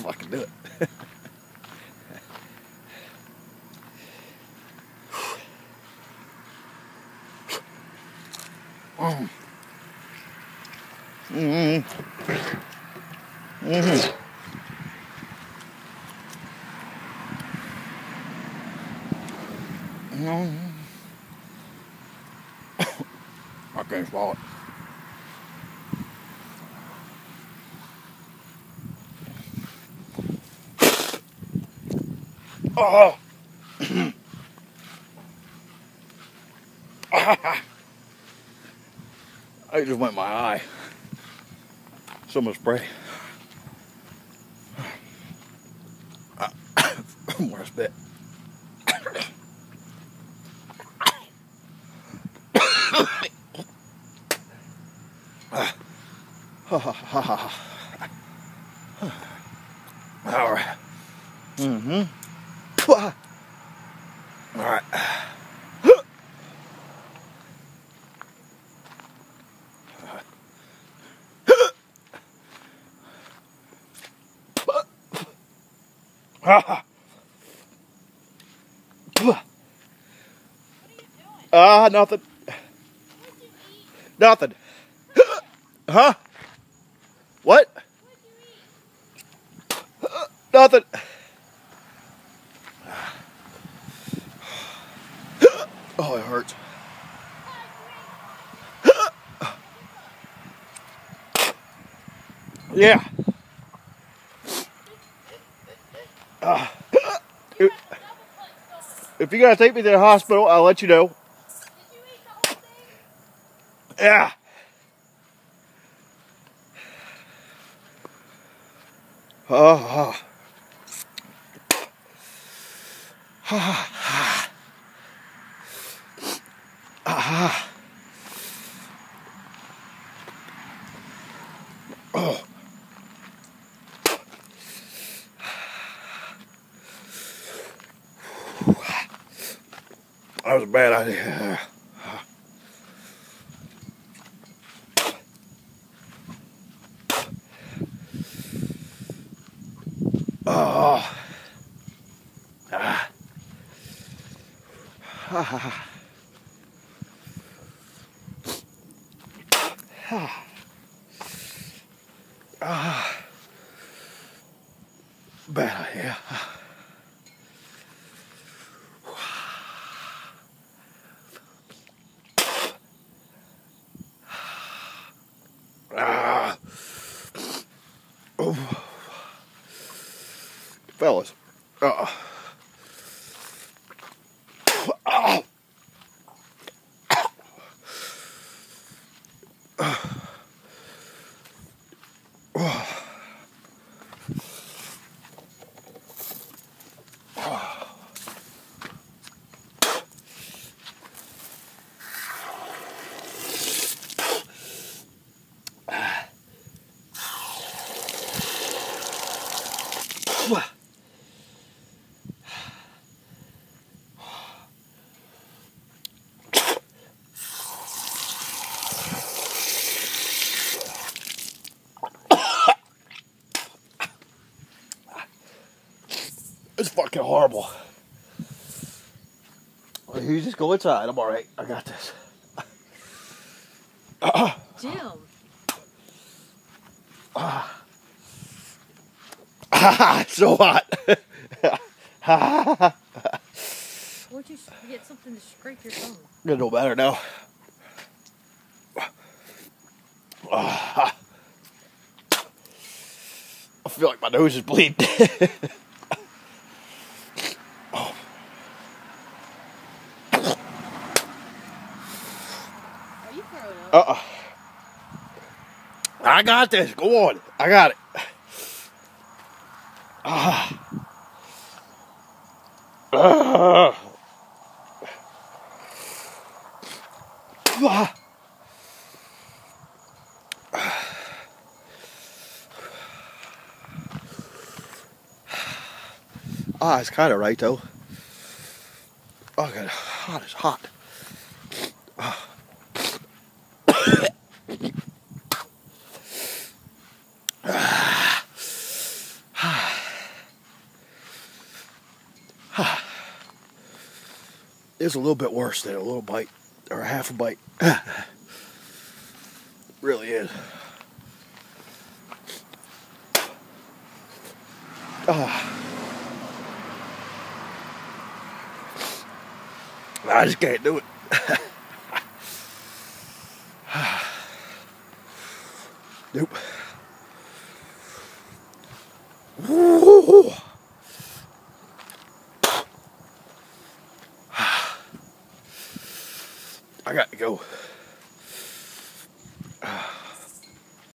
fucking do it. I can't swallow it. Oh! I just went in my eye. So much spray. More spit. All right. All right. Nothing. Nothing. Huh? What? Nothing. Oh, it hurts. Yeah. If you gotta take me to the hospital, I'll let you know. Yeah. Oh. Oh. That was a bad idea. Oh. Bad idea. Oh. Fellas. Oh. It's fucking horrible. You just go inside. I'm alright. I got this. Jim. It's so hot. Why'd you get something to scrape your tongue? It don't matter now. I feel like my nose is bleeding. Oh. Are you throwing up? I got this. Go on. I got it. It's kind of right though. Oh god, hot is hot. is a little bit worse than a little bite or a half a bite. Really is. I just can't do it. Nope. Woo. I got to go.